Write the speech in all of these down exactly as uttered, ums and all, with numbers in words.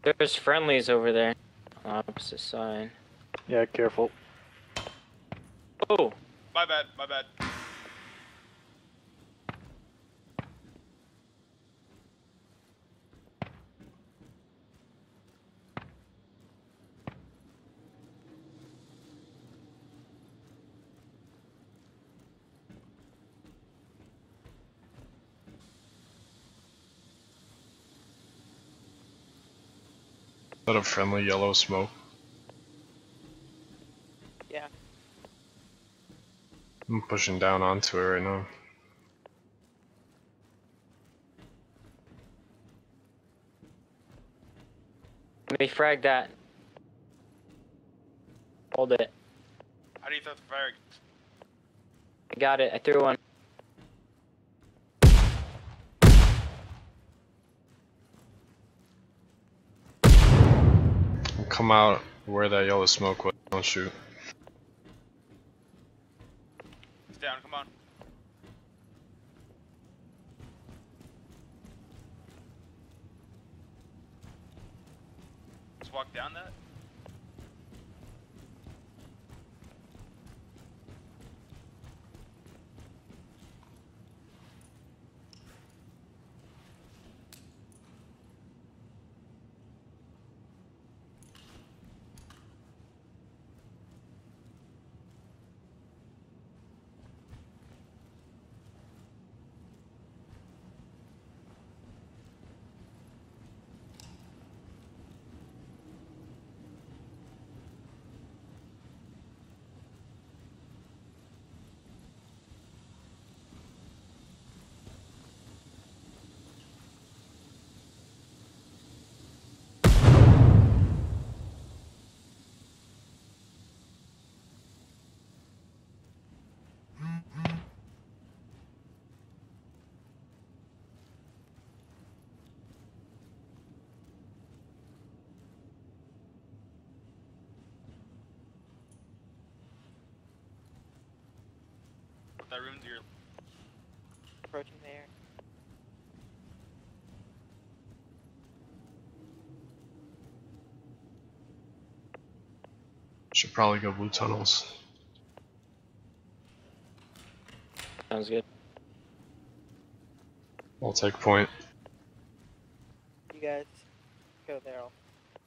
There's friendlies over there. Opposite side. Yeah, careful. Oh! My bad, my bad. Is that a friendly yellow smoke? Yeah. I'm pushing down onto it right now. Let me frag that. Hold it. How do you throw the fire? I got it. I threw one. Come out where that yellow smoke was. Don't shoot. It's down, come on. Let's walk down that. That room to your Approaching there. Should probably go blue tunnels. Sounds good. I'll take point. You guys go there. I'll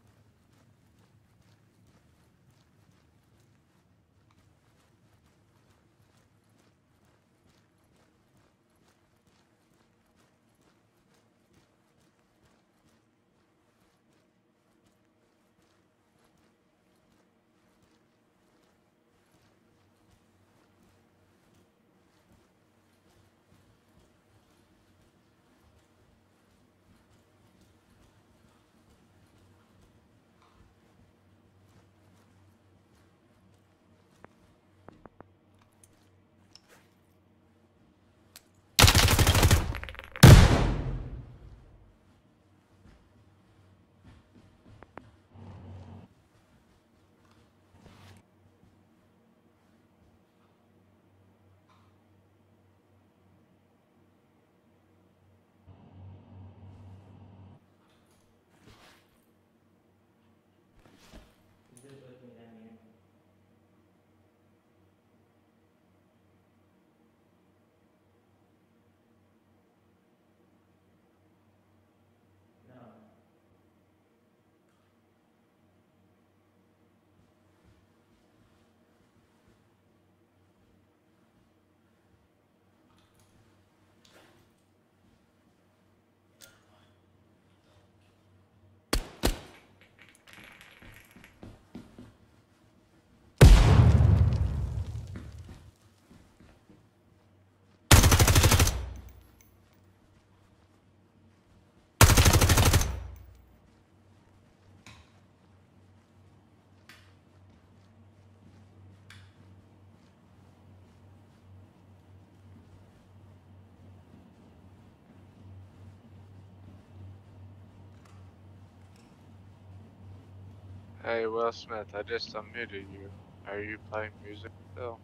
Hey, Will Smith, I just unmuted you. Are you playing music still?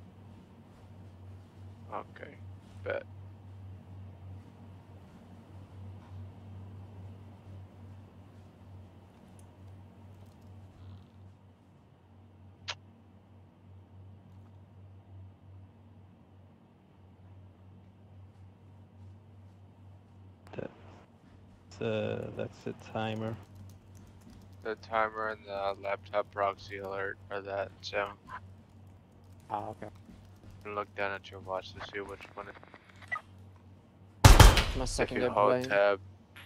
Okay, bet. uh, that's a timer. The timer and the laptop proxy alert are that zone. Oh, okay. You look down at your watch to see which one. It, My if second you good hold play. tab,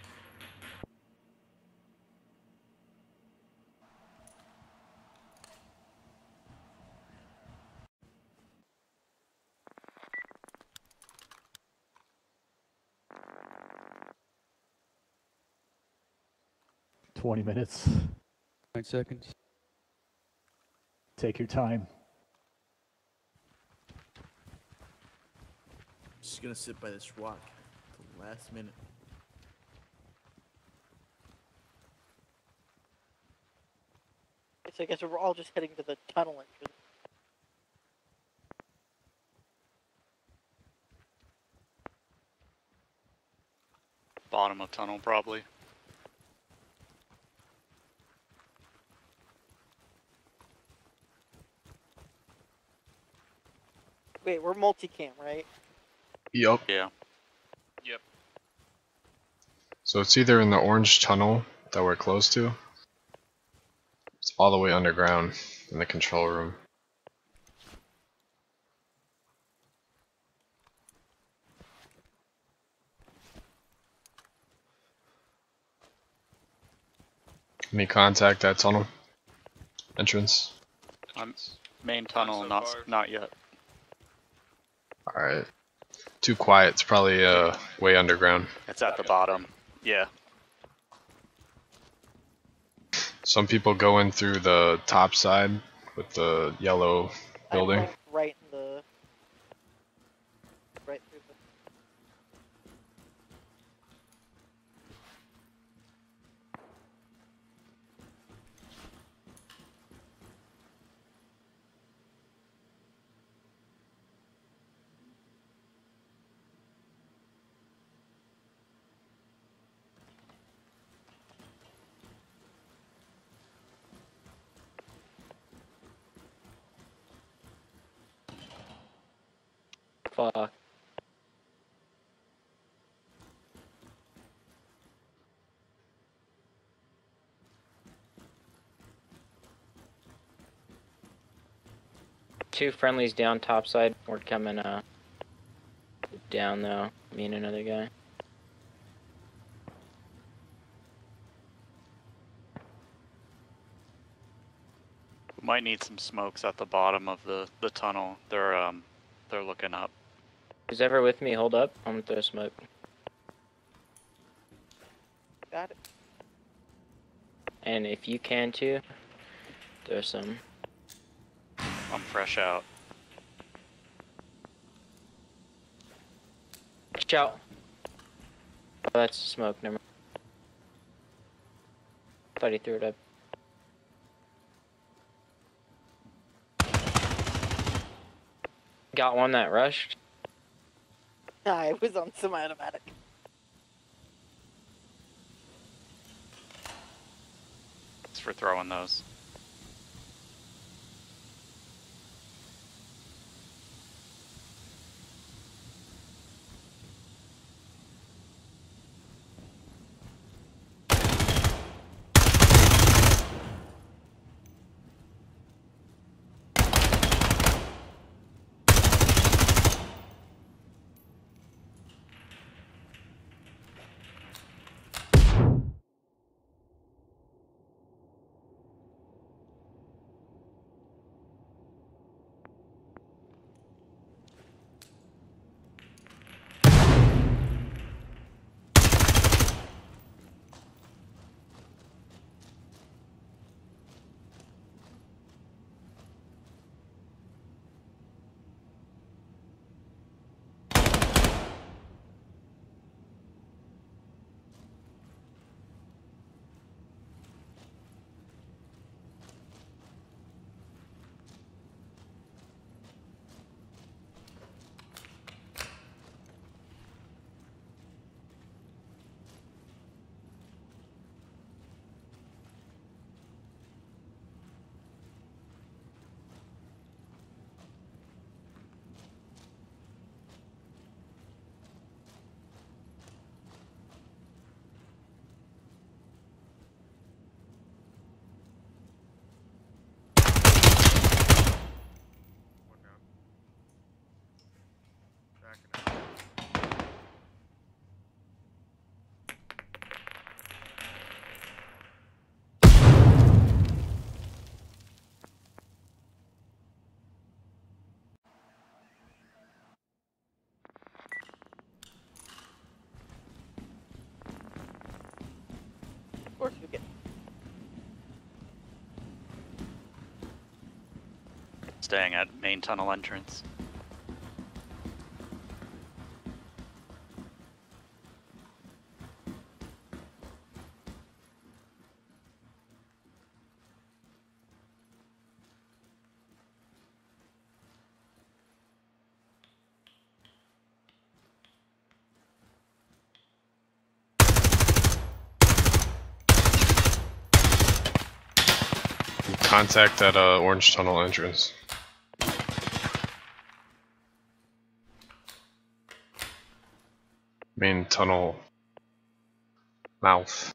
Twenty minutes. Nine seconds. Take your time. Just gonna sit by this rock till the last minute. So I guess we're all just heading to the tunnel entrance. Bottom of tunnel, probably. Wait, we're multicam, right? Yup. Yeah. Yep. So it's either in the orange tunnel that we're close to. It's all the way underground in the control room. Can you contact that tunnel entrance? I'm main tunnel, so not far. not yet. Alright. Too quiet, it's probably uh way underground. It's at the bottom. Yeah. Some people go in through the top side with the yellow I building. went right in the. Right through the. Fuck. Two friendlies down top side. We're coming uh down though. Me and another guy. Might need some smokes at the bottom of the the tunnel. They're um they're looking up. Who's ever with me, hold up. I'm gonna throw smoke. Got it. And if you can too, throw some. I'm fresh out. Watch out. Oh, that's smoke, never mind. Thought he threw it up. Got one that rushed. Nah, it was on semi-automatic. Thanks for throwing those. staying at main tunnel entrance. Contact that uh, orange tunnel entrance. Main tunnel mouth.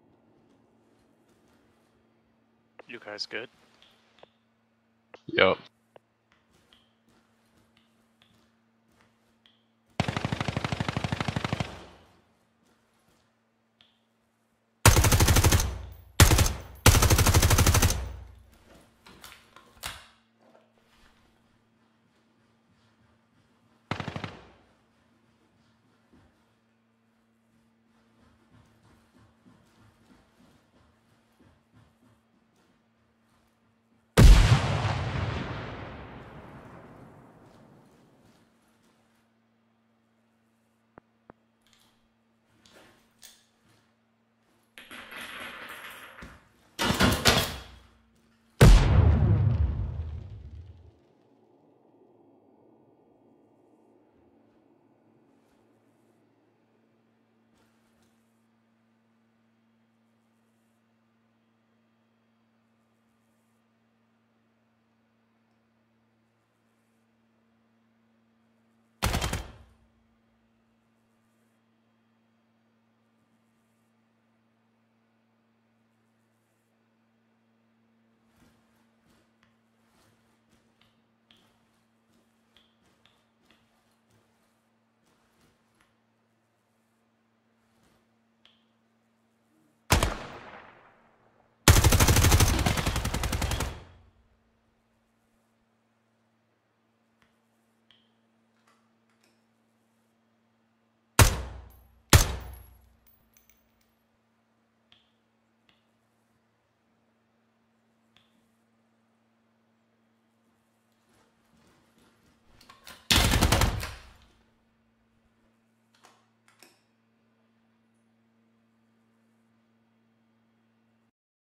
You guys good? Yup.